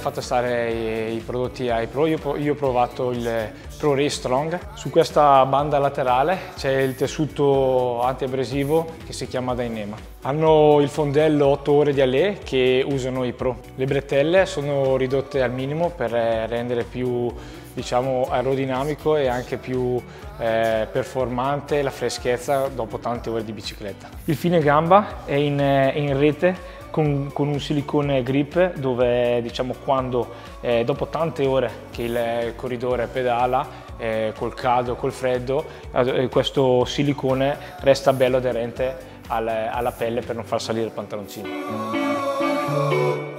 fa testare i prodotti ai pro. Io ho provato il Pro Race Strong. Su questa banda laterale c'è il tessuto antiabrasivo che si chiama Dyneema. Hanno il fondello 8 ore di alè che usano i pro. Le bretelle sono ridotte al minimo per rendere più, diciamo, aerodinamico e anche più performante la freschezza dopo tante ore di bicicletta. Il fine gamba è in rete con un silicone grip dove, diciamo, quando dopo tante ore che il corridore pedala col caldo, col freddo, questo silicone resta bello aderente alla pelle per non far salire il pantaloncino.